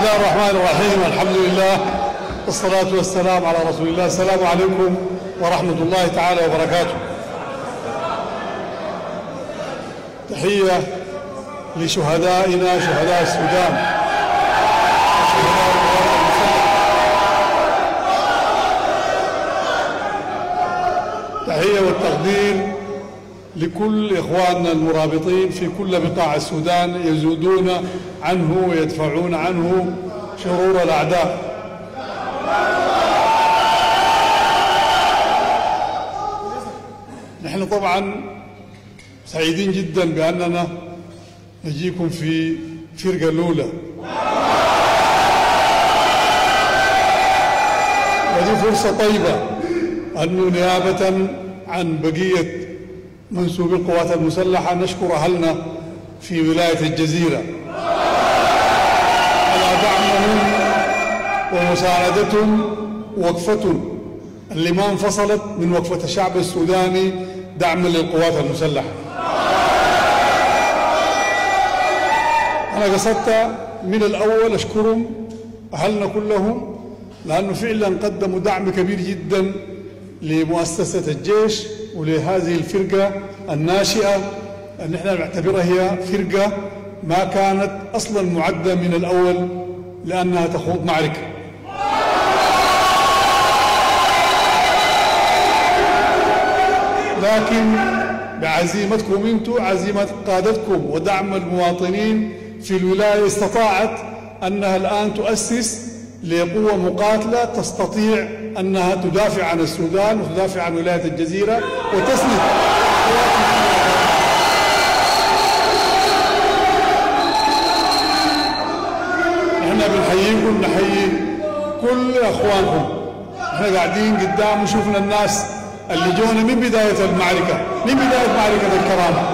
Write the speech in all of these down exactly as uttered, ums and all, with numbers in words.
الله الرحمن الرحيم. الحمد لله والصلاة والسلام على رسول الله. السلام عليكم ورحمة الله تعالى وبركاته. تحية لشهدائنا شهداء السودان، تحية والتقدير لكل إخواننا المرابطين في كل بقاع السودان يزودون عنه ويدفعون عنه شرور الأعداء. نحن طبعا سعيدين جدا بأننا نجيكم في فرقة الأولى، ودي فرصة طيبة أنه نيابة عن بقية منسوبي القوات المسلحة نشكر أهلنا في ولاية الجزيرة على دعمهم ومساندتهم ووقفتهم اللي ما انفصلت من وقفة الشعب السوداني دعما للقوات المسلحة. أنا قصدت من الأول أشكرهم أهلنا كلهم، لأنه فعلا قدموا دعم كبير جدا لمؤسسة الجيش ولهذه الفرقة الناشئة اللي احنا نعتبرها هي فرقة ما كانت أصلا معدة من الأول لأنها تخوض معركة. لكن بعزيمتكم انتم، عزيمة قادتكم ودعم المواطنين في الولاية، استطاعت أنها الآن تؤسس لقوة مقاتلة تستطيع أنها تدافع عن السودان وتدافع عن ولاية الجزيرة وتسند. احنا بنحييكم، نحيي كل أخوانكم. احنا قاعدين قدام وشوفنا الناس اللي جونا من بداية المعركة، من بداية معركة الكرامة.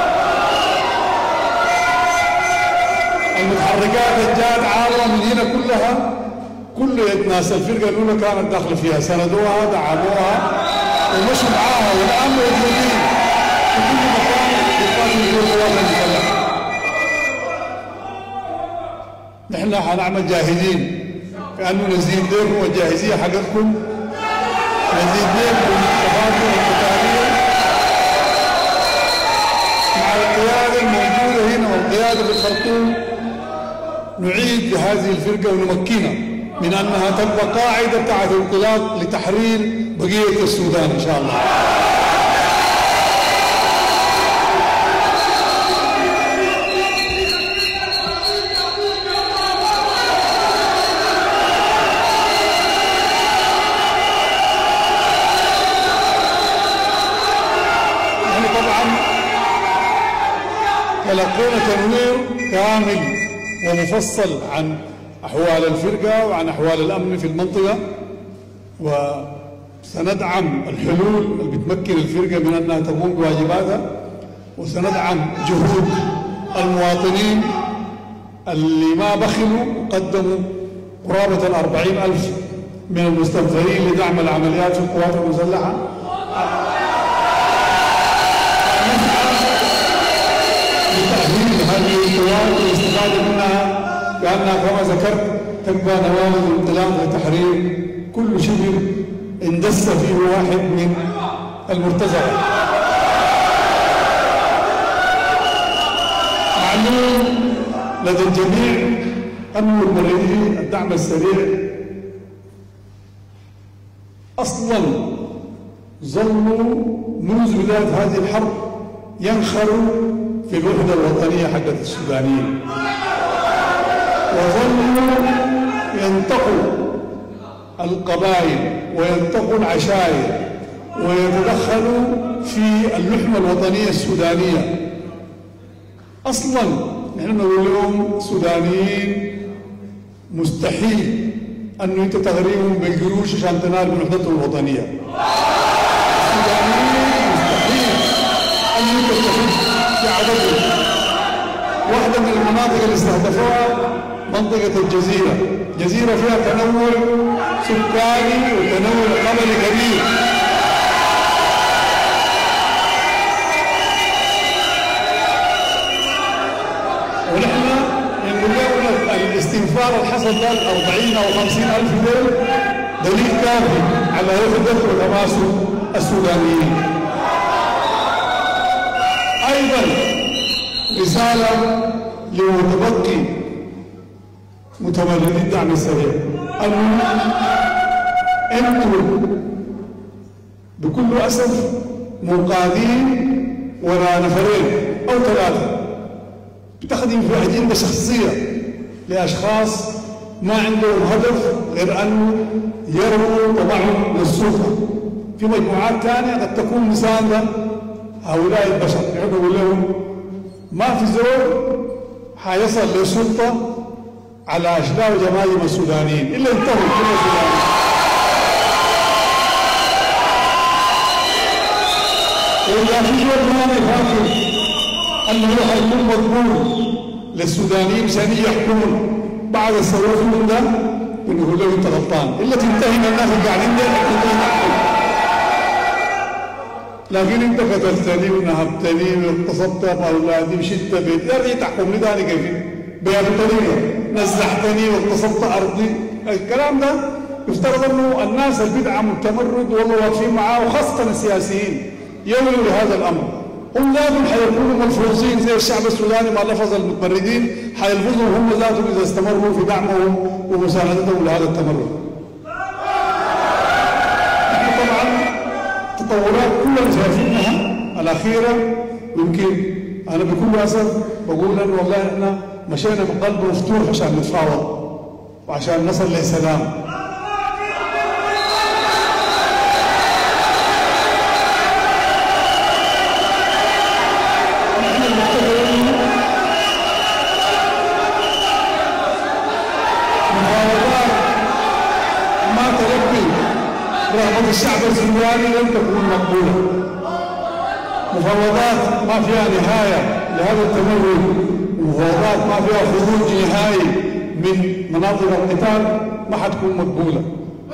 المتحركات اللي جات عارة من هنا كلها، كل يد ناس الفرقة الأولى كانت داخلة فيها، سندوها دعموها ومشوا معاها، والآن موجودين في كل مكان يقاتلوا فيه القوات المسلحة. نحن حنعمل جاهزين كأنه نزيد لكم الجاهزية حقتكم، نزيد لكم التفاصيل القتالية مع القيادة الموجودة هنا والقيادة في الخرطوم. نعيد لهذه الفرقة ونمكنها من أنها تبقى قاعدة بتاعت انطلاق لتحرير بقية السودان إن شاء الله. نحن طبعا تلقينا تنوير كامل ومفصل عن أحوال الفرقة وعن أحوال الأمن في المنطقة، وسندعم الحلول اللي بتمكن الفرقة من أنها تقوم بواجباتها، وسندعم جهود المواطنين اللي ما بخلوا وقدموا قرابة الأربعين ألف من المستنفرين لدعم العمليات في القوات المسلحة. لتأهيل هذه القوات والاستفادة منها لأنها كما ذكرت تبقى نوابغ انطلاق لتحرير كل شبر اندس فيه واحد من المرتزقة. معلوم لدى الجميع أن المريدين الدعم السريع أصلا ظلوا منذ بداية هذه الحرب ينخروا في الوحدة الوطنية حقت السودانيين، وظلوا ينتقوا القبائل وينتقوا العشائر ويتدخلوا في اللحمة الوطنية السودانية. أصلا نحن نقول لهم سودانيين مستحيل أنه أنت تغريهم بالقروش عشان تنال من وحدتهم الوطنية. السودانيين مستحيل أن أنت تستفيد في عددهم. واحدة من المناطق اللي استهدفوها منطقة الجزيرة، جزيرة فيها تنوع سكاني وتنوع قبلي كبير. ونحن نقول لهم الاستنفار انتظار الحصد ده أربعين أو خمسين ألف دول دليل كافي على وحدة وتماسك السودانيين. أيضا رسالة لمتبقي متمردي الدعم السريع أنه انتم بكل أسف منقادين وراء نفرين أو ثلاثة بتخدم في أجندة شخصية لأشخاص ما عندهم هدف غير أنه يرموا طبعهم للسلطة. في مجموعات ثانية قد تكون مساندة هؤلاء البشر، نحن نقول لهم ما في زور حيصل للسلطة على أشلاء جماجم السودانيين إلا انتهوا كل السودانيين. وإذا في زور ثاني فاكر أنه حيكون مضمون للسودانيين عشان يحكمون بعد الثورة من ده بنقول له أنت غلطان، إلا تنتهي من الناس اللي قاعدين ده لكن أنت قتلتني ونهبتني واغتصبت أولادي وشلت بيتي، يا ريت تحكمني ثاني كيف؟ بهذه الطريقة نزحتني واغتصبت أرضي. الكلام ده يفترض أنه الناس اللي بيدعموا التمرد والله واقفين معاه وخاصة السياسيين يولوا لهذا الأمر. هم ذاتهم حيكونوا ملفوظين زي الشعب السوداني ما لفظ المتمردين، حيلفظوا هم ذاتهم إذا استمروا في دعمهم ومساندتهم لهذا التمرد. نحن طبعا التطورات كلها شايفينها الأخيرة، يمكن أنا بكل أسف بقول أنه والله إحنا مشينا بقلب مفتوح عشان نتفاوض وعشان نصل لسلام. رغبة الشعب السوداني لن تكون مقبولة. مفاوضات ما فيها نهاية لهذا التمرد، مفاوضات ما فيها خروج نهائي من مناطق القتال ما حتكون مقبولة.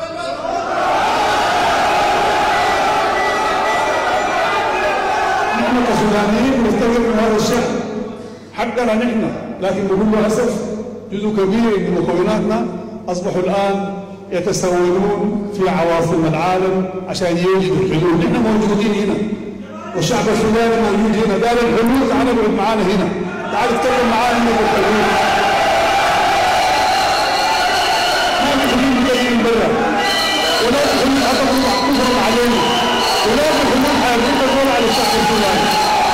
نحن كسودانيين نفتقر من هذا الشعب حقنا نحن، لكن بكل أسف جزء كبير من مكوناتنا أصبحوا الآن يتسولون في عواصم العالم عشان يوجدوا الحلول. نحن موجودين هنا والشعب السوداني موجود هنا، دار الحلول تعال اقعد معانا هنا، تعال اتكلم معانا هنا بالحلول. ما في حلول جايين برا، ولا في حلول حتفرض علينا، ولا في حلول حيفرض الدور على الشعب السوداني.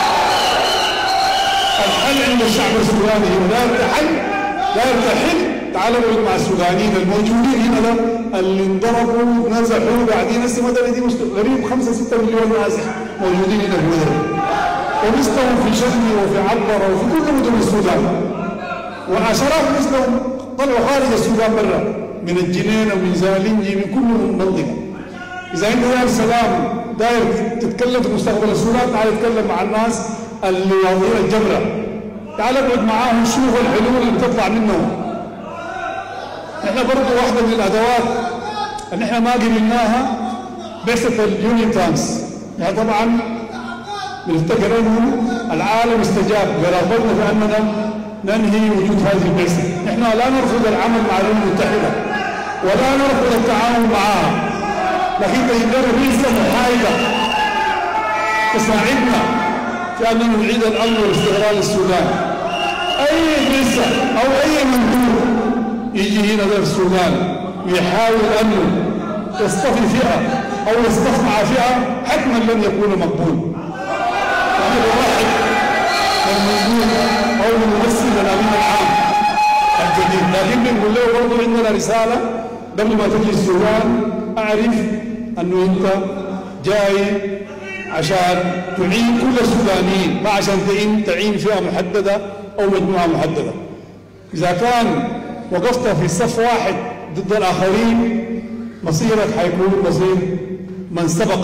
الحل عند الشعب السوداني هنا، لا يرتحل لا يرتحل. تعالوا نقعد مع السودانيين الموجودين هنا ده اللي انضربوا نزحوا قاعدين هسه المدني دي غريب خمسة ستة مليون ناس موجودين هنا في المدني، ومثلهم في شرقي وفي عبره وفي كل مدن السودان، وعشرات مثلهم طلعوا خارج السودان برا من الجنينه ومن زالنجي من كل منطقه. اذا انت داير سلام داير تتكلم في مستقبل السودان تعال اتكلم مع الناس اللي واضعين الجبره، تعال اقعد معاهم شوف الحلول اللي بتطلع منهم. احنا برضه واحده من الادوات اللي احنا ما قبلناها بعثه اليونيون تانس، يعني طبعا بنفتكر انه العالم استجاب برغبتنا في اننا ننهي وجود هذه البعثه. احنا لا نرفض العمل مع الامم المتحده ولا نرفض التعاون معها، لكن تجد لنا بعثه محايده تساعدنا في اننا نعيد الامن والاستقرار للسودان. اي بعثه او اي مندوب يجي هنا في السودان ويحاول انه يصطفي فئه او يصطف مع فئه حتما لن يكون مقبول. نحن بنرحب بالمندوب او الممثل الامين العام الجديد، لكن بنقول له برضه عندنا رساله قبل ما تجي السودان، اعرف انه انت جاي عشان تعين كل السودانيين، ما عشان تعين تعين فئه محدده او مجموعه محدده. اذا كان وقفت في صف واحد ضد الآخرين مصيرك حيكون مصير من سبق.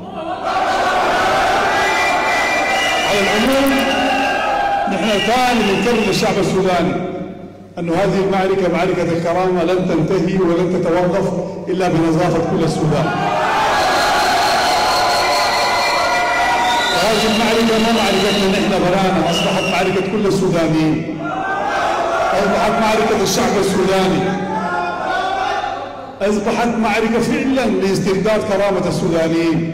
على العموم نحن ثاني بنكرر للشعب السوداني أنه هذه المعركة معركة الكرامة لن تنتهي ولن تتوقف إلا بنظافة كل السودان. وهذه المعركة ما معركتنا نحن برانا، أصبحت معركة كل السودانيين. أصبحت معركة الشعب السوداني، أصبحت معركة فعلا لاسترداد كرامة السودانيين.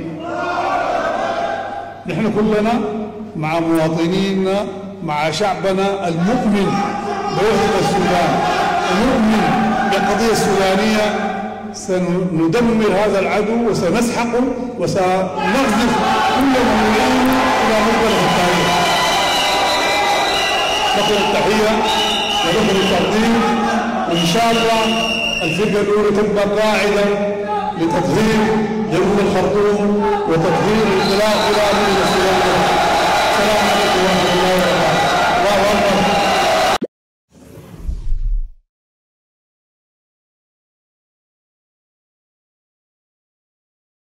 نحن كلنا مع مواطنينا، مع شعبنا المؤمن بوحدة السودان، المؤمن بالقضية السودانية. سندمر هذا العدو وسنسحقه وسنقذف كل من يعينه إلى مقبرة التاريخ. لكم التحية ولكم التقدير، وإن شاء الله الفرقة الأولى تبقى قاعدة لتطهير جنوب الخرطوم وتطهير الانطلاق إلى